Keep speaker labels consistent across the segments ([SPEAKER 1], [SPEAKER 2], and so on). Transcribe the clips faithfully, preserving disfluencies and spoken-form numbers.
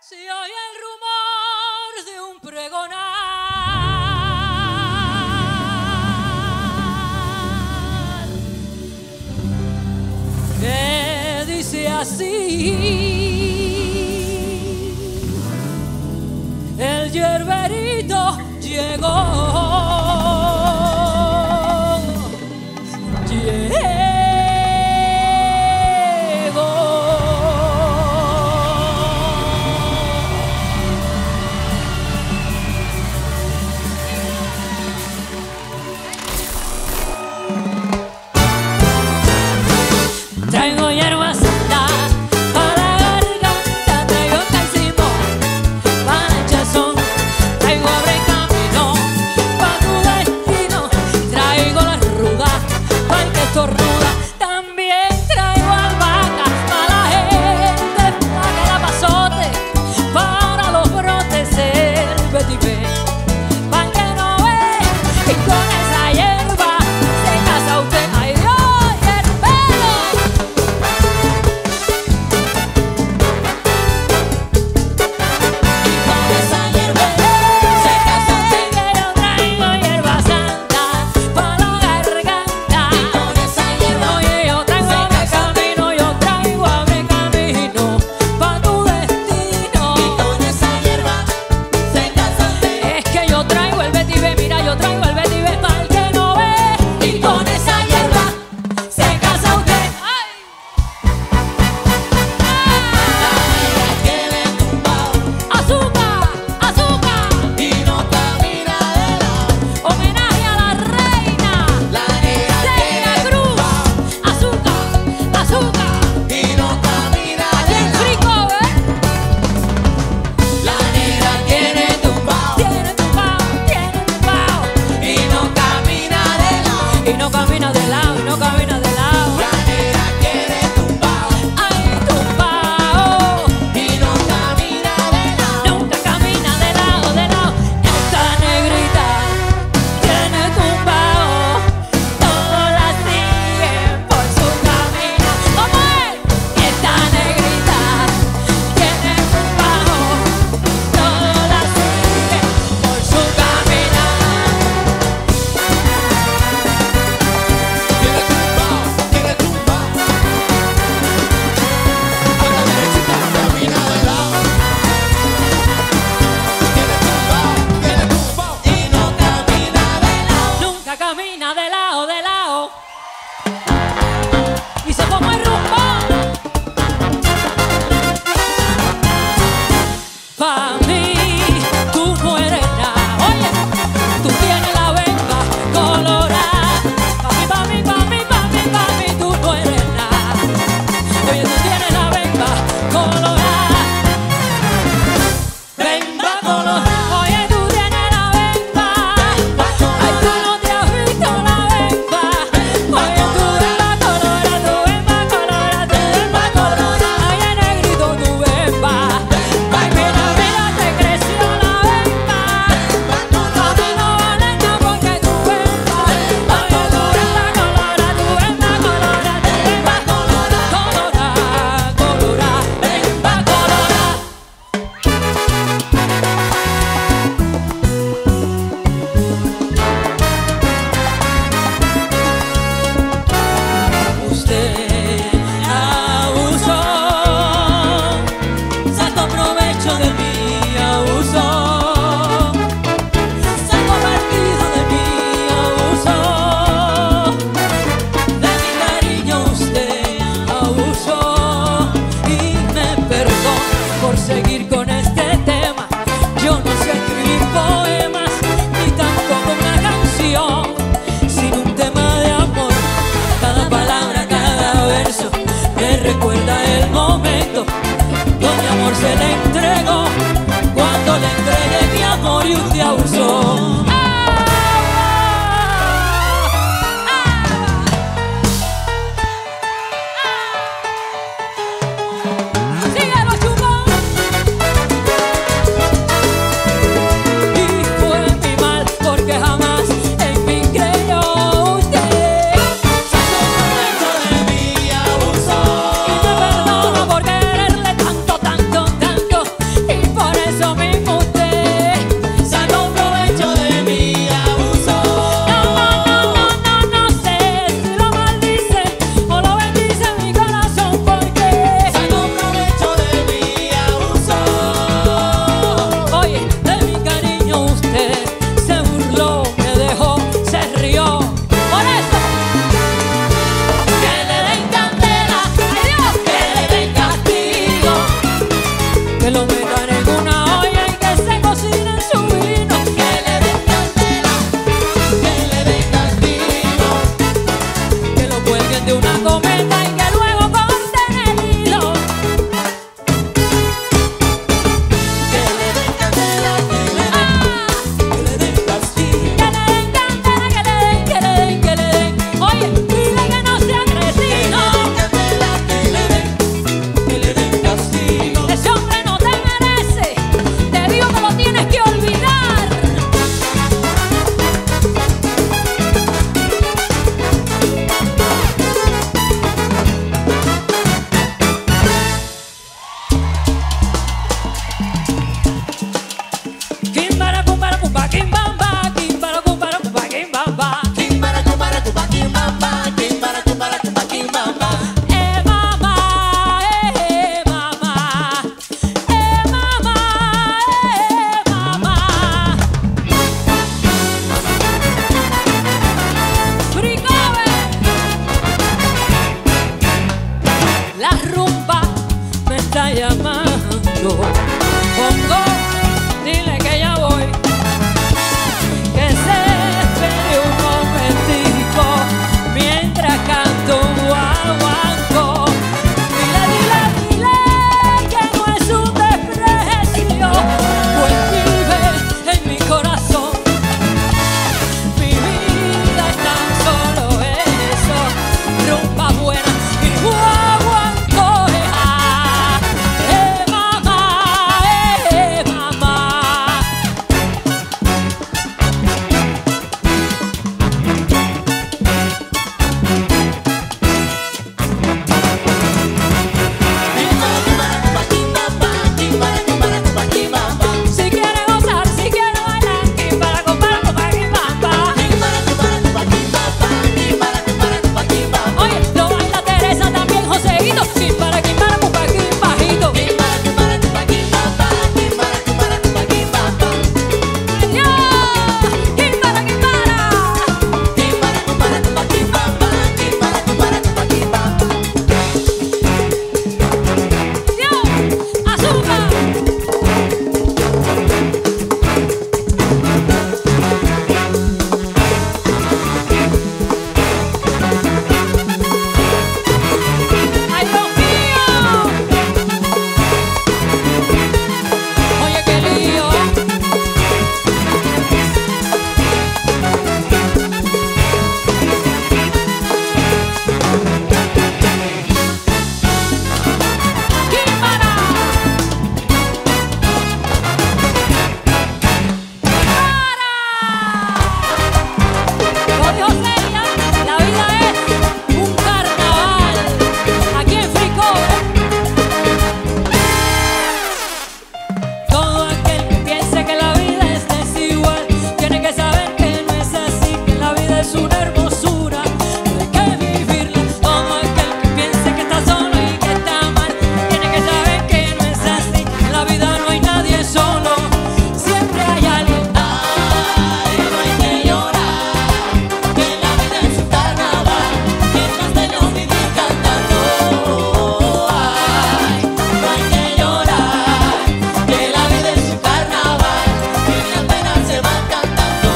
[SPEAKER 1] Se oye el rumor de un pregonar que dice así: el yerberito llegó. Traigo hierba santa para la garganta, traigo calcimo para el chazón, traigo abre camino para tu destino, traigo la ruda para el que estornuda, también traigo albahaca para la gente, para que la pasote, para los brotes el vetiver, para que no ve y con esa hierba se casa usted. ¡Ay Dios!
[SPEAKER 2] Y
[SPEAKER 1] llamando. Pongo, dile que ya voy, que se espere un momentico mientras canto un guaguancó. Dile, dile, dile que no es un desprecio, pues vive en mi corazón. Mi vida es tan solo eso, rumba buena y guaguancó. Eh, mamá, eh, mamá. Si quiere gozar, si quiere bailar, quimbara, compara, compara, quimbamba. Oye, lo baila Teresa también, Joseito. Quimbara, quimbara, pupa, quimbajito. Yo, quimbara, quimbara. Yo, azúcar. ¡Ay, Dios mío! Oye, qué lío. ¡Químbara! Como dijo Celia, la vida es un carnaval aquí en Fricobre. Todo aquel que piense que la vida es desigual tiene que saber que no es así, que la vida es una hermosura, hay que vivirla. Todo aquel que piense que está solo y que está mal tiene que saber que no es así, en la vida no hay nadie solo, siempre hay alguien.
[SPEAKER 2] Ay, no hay que llorar, que la vida es un carnaval, mientras tenemos vivir cantando. Ay, no hay que llorar, que la vida es un carnaval, y las penas se van cantando.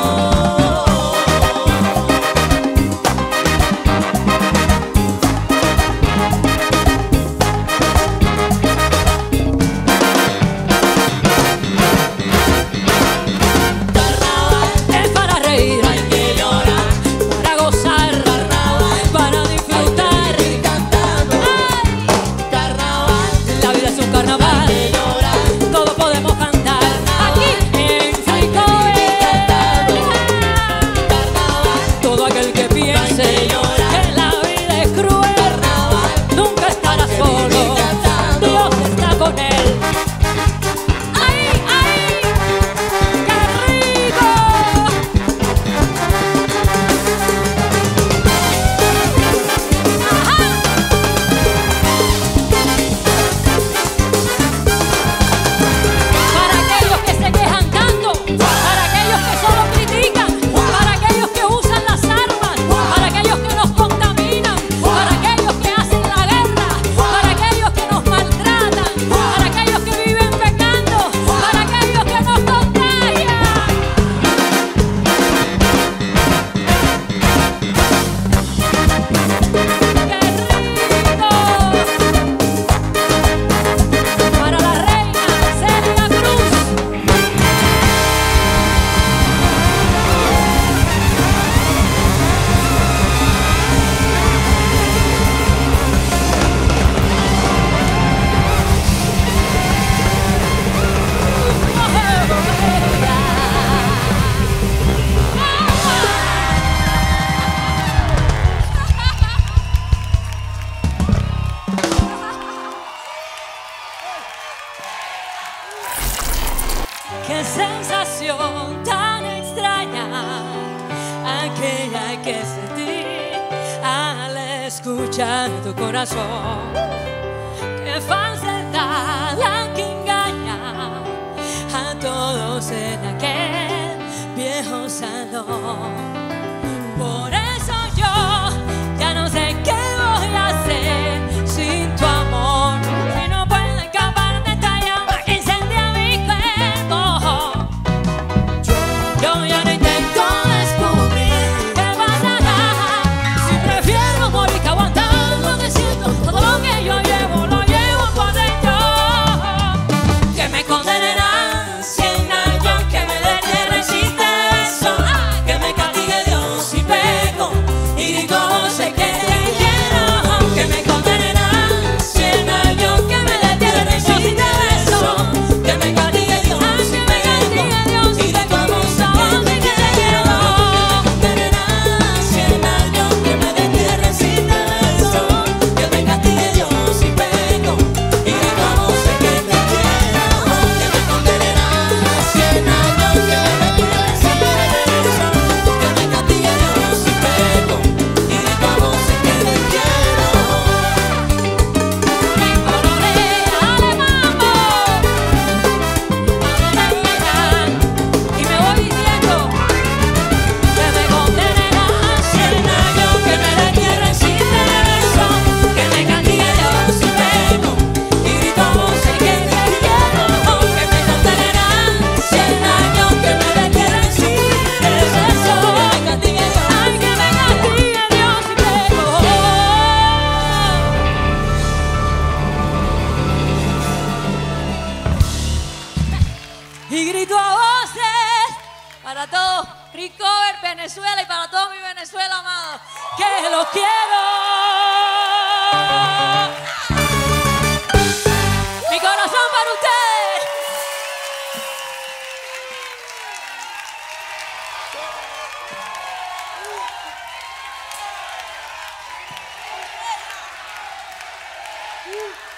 [SPEAKER 2] Carnaval,
[SPEAKER 1] Es para reír,
[SPEAKER 2] no hay que llorar,
[SPEAKER 1] para gozar,
[SPEAKER 2] carnaval,
[SPEAKER 1] para disfrutar.
[SPEAKER 2] vivir cantando. Carnaval,
[SPEAKER 1] La vida es un carnaval,
[SPEAKER 2] que llorar,
[SPEAKER 1] todos podemos cantar aquí en Fricobre.
[SPEAKER 2] carnaval,
[SPEAKER 1] Todo aquel que piense que la vida es cruel
[SPEAKER 2] carnaval.
[SPEAKER 1] nunca estará solo, Dios está con él. ¡Ay, ay! ¡Qué rico! ¡Ajá! Para aquellos que se quejan tanto, para aquellos que solo critican, para aquellos que usan las armas, para aquellos que nos contaminan, para aquellos que hacen la guerra, para aquellos que nos maltratan, para aquellos que viven pecando, para aquellos que nos contagian. ¡Qué rico! Para la reina Celia Cruz. Qué sensación tan extraña aquella que sentí al escuchar tu corazón. Qué falsedad la que engaña a todos en aquel viejo salón. Por eso yo ya no sé qué voy a hacer sin tu amor, y no puedo los quiero. Mi corazón para usted.
[SPEAKER 3] Uh.